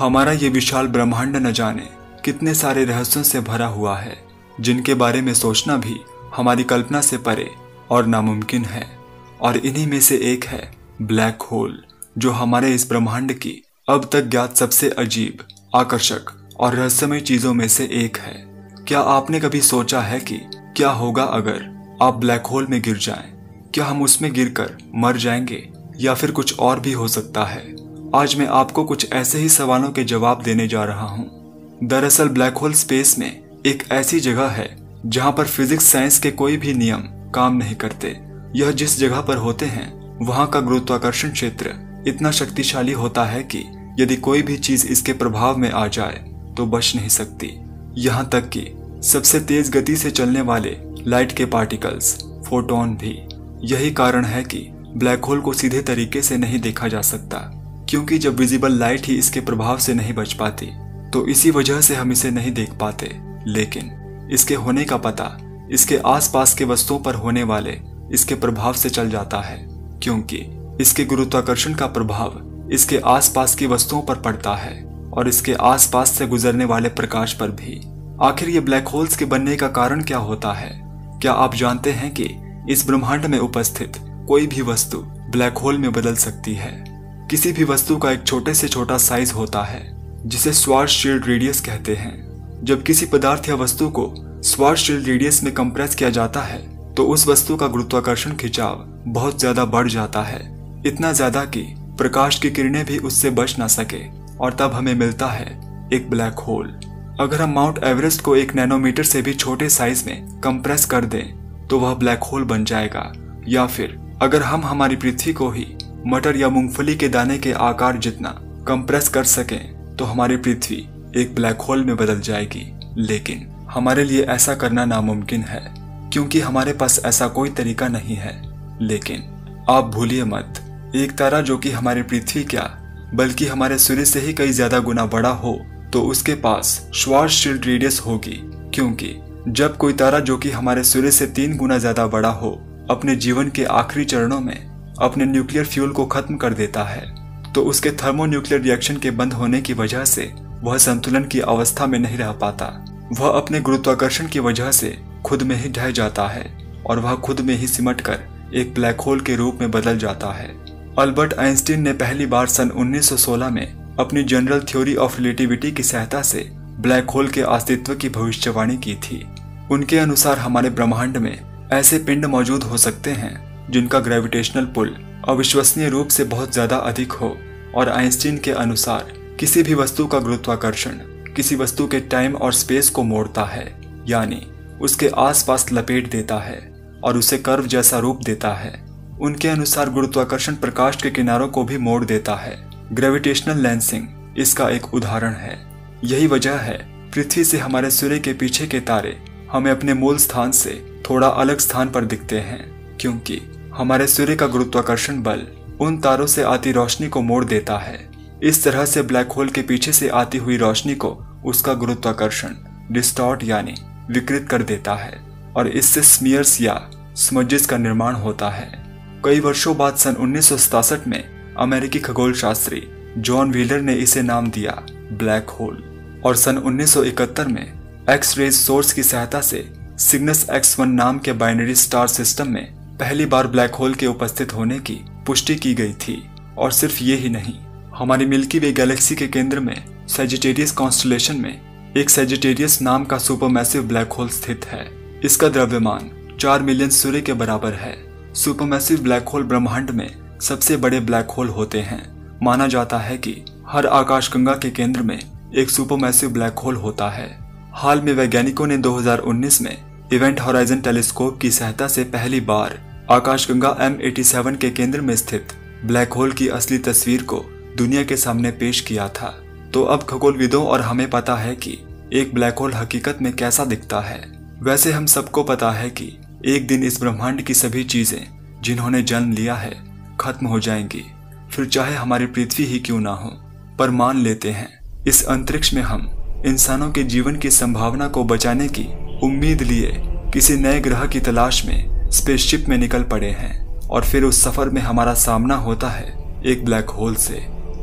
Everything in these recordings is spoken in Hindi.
हमारा ये विशाल ब्रह्मांड न जाने कितने सारे रहस्यों से भरा हुआ है, जिनके बारे में सोचना भी हमारी कल्पना से परे और नामुमकिन है। और इन्हीं में से एक है ब्लैक होल, जो हमारे इस ब्रह्मांड की अब तक ज्ञात सबसे अजीब, आकर्षक और रहस्यमय चीजों में से एक है। क्या आपने कभी सोचा है कि क्या होगा अगर आप ब्लैक होल में गिर जाएं? क्या हम उसमें गिरकर मर जाएंगे या फिर कुछ और भी हो सकता है? आज मैं आपको कुछ ऐसे ही सवालों के जवाब देने जा रहा हूं। दरअसल ब्लैक होल स्पेस में एक ऐसी जगह है जहां पर फिजिक्स साइंस के कोई भी नियम काम नहीं करते। यह जिस जगह पर होते हैं वहां का गुरुत्वाकर्षण क्षेत्र इतना शक्तिशाली होता है कि यदि कोई भी चीज इसके प्रभाव में आ जाए तो बच नहीं सकती। यहाँ तक कि सबसे तेज गति से चलने वाले लाइट के पार्टिकल्स, फोटोन भी। यही कारण है कि ब्लैक होल को सीधे तरीके से नहीं देखा जा सकता, क्योंकि जब विजिबल लाइट ही इसके प्रभाव से नहीं बच पाती तो इसी वजह से हम इसे नहीं देख पाते। लेकिन इसके होने का पता इसके आसपास के वस्तुओं पर होने वाले इसके प्रभाव से चल जाता है, क्योंकि इसके गुरुत्वाकर्षण का प्रभाव इसके आसपास की वस्तुओं पर पड़ता है और इसके आसपास से गुजरने वाले प्रकाश पर भी। आखिर ये ब्लैक होल्स के बनने का कारण क्या होता है? क्या आप जानते हैं कि इस ब्रह्मांड में उपस्थित कोई भी वस्तु ब्लैक होल में बदल सकती है? किसी भी वस्तु का एक छोटे से छोटा साइज होता है जिसे श्वार्ज़शील्ड रेडियस कहते हैं। जब किसी पदार्थ या वस्तु को श्वार्ज़शील्ड रेडियस में कंप्रेस किया जाता है तो उस वस्तु का गुरुत्वाकर्षण खिंचाव बहुत ज्यादा बढ़ जाता है, इतना ज्यादा कि प्रकाश की किरणें भी उससे बच ना सके, और तब हमें मिलता है एक ब्लैक होल। अगर हम माउंट एवरेस्ट को 1 नैनोमीटर से भी छोटे साइज में कंप्रेस कर दें तो वह ब्लैक होल बन जाएगा। या फिर अगर हम हमारी पृथ्वी को ही मटर या मूंगफली के दाने के आकार जितना कंप्रेस कर सकें तो हमारी पृथ्वी एक ब्लैक होल में बदल जाएगी। लेकिन हमारे लिए ऐसा करना नामुमकिन है, क्योंकि हमारे पास ऐसा कोई तरीका नहीं है। लेकिन आप भूलिए मत, एक तारा जो कि हमारी पृथ्वी क्या बल्कि हमारे सूर्य से ही कई ज्यादा गुना बड़ा हो तो उसके पास श्वार्ज़शील्ड रेडियस होगी, क्योंकि जब कोई तारा जो कि हमारे सूर्य से 3 गुना ज्यादा बड़ा हो अपने जीवन के आखिरी चरणों में अपने न्यूक्लियर फ्यूल को खत्म कर देता है तो उसके थर्मोन्यूक्लियर रिएक्शन के बंद होने की वजह से वह संतुलन की अवस्था में नहीं रह पाता। वह अपने गुरुत्वाकर्षण की वजह से खुद में ही ढह जाता है और वह खुद में ही सिमटकर एक ब्लैक होल के रूप में बदल जाता है। अल्बर्ट आइंस्टीन ने पहली बार सन 1916 में अपनी जनरल थ्योरी ऑफ रिलेटिविटी की सहायता से ब्लैक होल के अस्तित्व की भविष्यवाणी की थी। उनके अनुसार हमारे ब्रह्मांड में ऐसे पिंड मौजूद हो सकते हैं जिनका ग्रेविटेशनल पुल अविश्वसनीय रूप से बहुत ज्यादा अधिक हो, और आइंस्टीन के अनुसार किसी भी वस्तु का गुरुत्वाकर्षण किसी वस्तु के टाइम और स्पेस को मोड़ता है, यानी उसके आसपास लपेट देता है और उसे कर्व जैसा रूप देता है। उनके अनुसार गुरुत्वाकर्षण प्रकाश के किनारों को भी मोड़ देता है। ग्रेविटेशनल लेंसिंग इसका एक उदाहरण है। यही वजह है पृथ्वी से हमारे सूर्य के पीछे के तारे हमें अपने मूल स्थान से थोड़ा अलग स्थान पर दिखते हैं, क्योंकि हमारे सूर्य का गुरुत्वाकर्षण बल उन तारों से आती रोशनी को मोड़ देता है। इस तरह से ब्लैक होल के पीछे से आती हुई रोशनी को उसका गुरुत्वाकर्षण डिस्टॉर्ट यानी विकृत कर देता है, और इससे स्मीयर्स या स्मजेस का निर्माण होता है। कई वर्षों बाद सन 1967 में अमेरिकी खगोल शास्त्री जॉन व्हीलर ने इसे नाम दिया ब्लैक होल, और सन 1971 में एक्स रेज सोर्स की सहायता से सिग्नस X1 नाम के बाइनरी स्टार सिस्टम में पहली बार ब्लैक होल के उपस्थित होने की पुष्टि की गई थी। और सिर्फ ये ही नहीं, हमारी मिल्की वे गैलेक्सी के केंद्र में सजिटेरियस कॉन्स्टेलेशन में एक सजिटेरियस नाम का सुपरमैसिव ब्लैक होल स्थित है। इसका द्रव्यमान 4 मिलियन सूर्य के बराबर है। सुपरमैसिव ब्लैक होल ब्रह्मांड में सबसे बड़े ब्लैक होल होते हैं। माना जाता है कि हर आकाशगंगा के केंद्र में एक सुपरमैसिव ब्लैक होल होता है। हाल में वैज्ञानिकों ने 2019 में इवेंट होराइजन टेलीस्कोप की सहायता से पहली बार आकाशगंगा M87 के केंद्र में स्थित ब्लैक होल की असली तस्वीर को दुनिया के सामने पेश किया था। तो अब खगोलविदों और हमें पता है कि एक ब्लैक होल हकीकत में कैसा दिखता है। वैसे हम सबको पता है कि एक दिन इस ब्रह्मांड की सभी चीजें जिन्होंने जन्म लिया है खत्म हो जाएंगी, फिर चाहे हमारी पृथ्वी ही क्यों ना हो। पर मान लेते हैं इस अंतरिक्ष में हम इंसानों के जीवन की संभावना को बचाने की उम्मीद लिए किसी नए ग्रह की तलाश में स्पेसशिप में निकल पड़े हैं, और फिर उस सफर में हमारा सामना होता है एक ब्लैक होल से।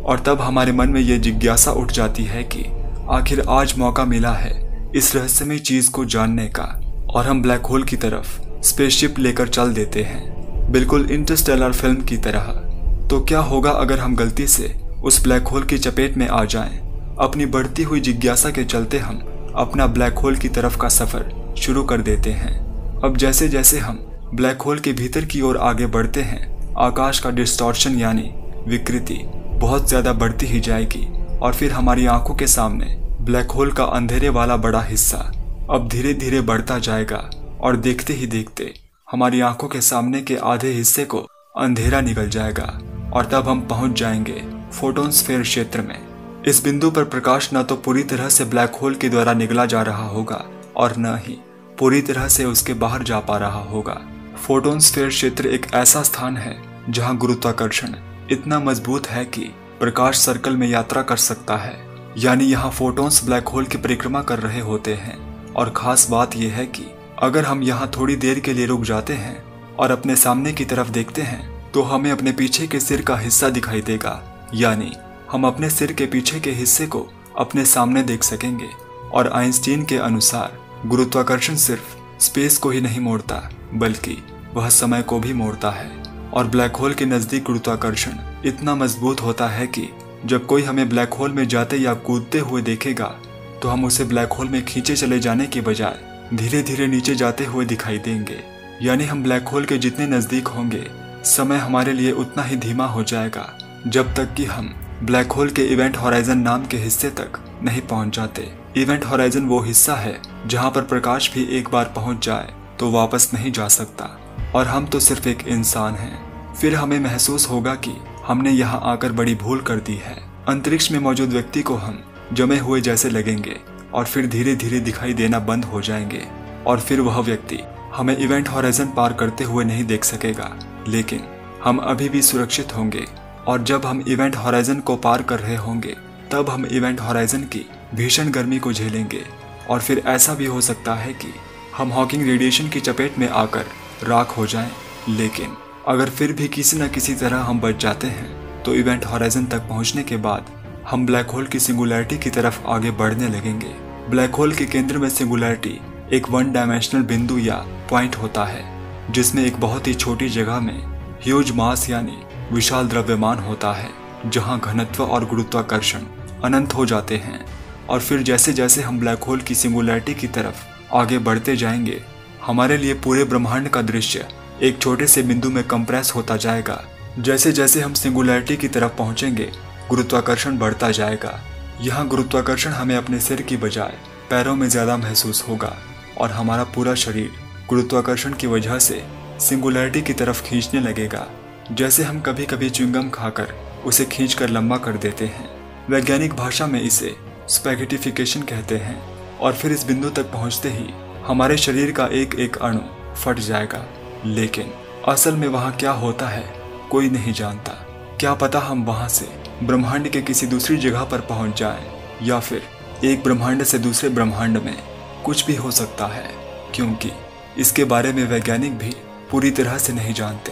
और तब हमारे मन में ये जिज्ञासा उठ जाती है कि आखिर आज मौका मिला है इस रहस्यमय चीज को जानने का, और हम ब्लैक होल की तरफ स्पेसशिप लेकर चल देते हैं, बिल्कुल इंटरस्टेलर फिल्म की तरह। तो क्या होगा अगर हम गलती से उस ब्लैक होल की चपेट में आ जाएं? अपनी बढ़ती हुई जिज्ञासा के चलते हम अपना ब्लैक होल की तरफ का सफर शुरू कर देते हैं। अब जैसे जैसे हम ब्लैक होल के भीतर की ओर आगे बढ़ते हैं, आकाश का डिस्टॉर्शन यानी विकृति बहुत ज्यादा बढ़ती ही जाएगी, और फिर हमारी आंखों के सामने ब्लैक होल का अंधेरे वाला बड़ा हिस्सा अब धीरे धीरे बढ़ता जाएगा, और देखते ही देखते हमारी आंखों के सामने के आधे हिस्से को अंधेरा निकल जाएगा, और तब हम पहुंच जाएंगे फोटोस्फीयर क्षेत्र में। इस बिंदु पर प्रकाश न तो पूरी तरह से ब्लैक होल के द्वारा निगला जा रहा होगा और न ही पूरी तरह से उसके बाहर जा पा रहा होगा। फोटोस्फीयर क्षेत्र एक ऐसा स्थान है जहां गुरुत्वाकर्षण इतना मजबूत है कि प्रकाश सर्कल में यात्रा कर सकता है, यानी यहाँ फोटोन्स ब्लैक होल की परिक्रमा कर रहे होते हैं। और खास बात यह है कि अगर हम यहाँ थोड़ी देर के लिए रुक जाते हैं और अपने सामने की तरफ देखते हैं तो हमें अपने पीछे के सिर का हिस्सा दिखाई देगा, यानी हम अपने सिर के पीछे के हिस्से को अपने सामने देख सकेंगे। और आइंस्टीन के अनुसार गुरुत्वाकर्षण सिर्फ स्पेस को ही नहीं मोड़ता, बल्कि वह समय को भी मोड़ता है। और ब्लैक होल के नजदीक गुरुत्वाकर्षण इतना मजबूत होता है कि जब कोई हमें ब्लैक होल में जाते या कूदते हुए देखेगा तो हम उसे ब्लैक होल में खींचे चले जाने के बजाय धीरे धीरे नीचे जाते हुए दिखाई देंगे। यानी हम ब्लैक होल के जितने नजदीक होंगे, समय हमारे लिए उतना ही धीमा हो जाएगा, जब तक कि हम ब्लैक होल के इवेंट होराइजन नाम के हिस्से तक नहीं पहुंच जाते। इवेंट होराइजन वो हिस्सा है जहां पर प्रकाश भी एक बार पहुंच जाए तो वापस नहीं जा सकता, और हम तो सिर्फ एक इंसान हैं। फिर हमें महसूस होगा कि हमने यहाँ आकर बड़ी भूल कर दी है। अंतरिक्ष में मौजूद व्यक्ति को हम जमे हुए जैसे लगेंगे, और फिर धीरे धीरे दिखाई देना बंद हो जाएंगे, और फिर वह व्यक्ति हमें इवेंट होराइजन पार करते हुए नहीं देख सकेगा, लेकिन हम अभी भी सुरक्षित होंगे। और जब हम इवेंट होराइजन को पार कर रहे होंगे तब हम इवेंट होराइजन की भीषण गर्मी को झेलेंगे, और फिर ऐसा भी हो सकता है कि हम हॉकिंग रेडिएशन की चपेट में आकर राख हो जाएं। लेकिन अगर फिर भी किसी न किसी तरह हम बच जाते हैं तो इवेंट होराइजन तक पहुंचने के बाद हम ब्लैक होल की सिंगुलैरिटी की तरफ आगे बढ़ने लगेंगे। ब्लैक होल के केंद्र में सिंगुलैरिटी एक वन डायमेंशनल बिंदु या पॉइंट होता है, जिसमें एक बहुत ही छोटी जगह में ह्यूज मास यानी विशाल द्रव्यमान होता है, जहां घनत्व और गुरुत्वाकर्षण अनंत हो जाते हैं। और फिर जैसे जैसे हम ब्लैक होल की सिंगुलैरिटी की तरफ आगे बढ़ते जाएंगे, हमारे लिए पूरे ब्रह्मांड का दृश्य एक छोटे से बिंदु में कंप्रेस होता जाएगा। जैसे जैसे हम सिंगुलैरिटी की तरफ पहुंचेंगे, गुरुत्वाकर्षण बढ़ता जाएगा। यहाँ गुरुत्वाकर्षण हमें अपने सिर की बजाय पैरों में ज्यादा महसूस होगा, और हमारा पूरा शरीर गुरुत्वाकर्षण की वजह से सिंगुलैरिटी की तरफ खींचने लगेगा, जैसे हम कभी कभी च्युइंगम खाकर उसे खींचकर लंबा कर देते हैं। वैज्ञानिक भाषा में इसे स्पैगेटिफिकेशन कहते हैं। और फिर इस बिंदु तक पहुंचते ही हमारे शरीर का एक एक अणु फट जाएगा, लेकिन असल में वहां क्या होता है कोई नहीं जानता। क्या पता हम वहां से ब्रह्मांड के किसी दूसरी जगह पर पहुंच जाएं, या फिर एक ब्रह्मांड से दूसरे ब्रह्मांड में कुछ भी हो सकता है, क्योंकि इसके बारे में वैज्ञानिक भी पूरी तरह से नहीं जानते।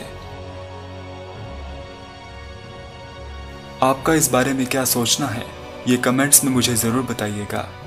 आपका इस बारे में क्या सोचना है, ये कमेंट्स में मुझे ज़रूर बताइएगा।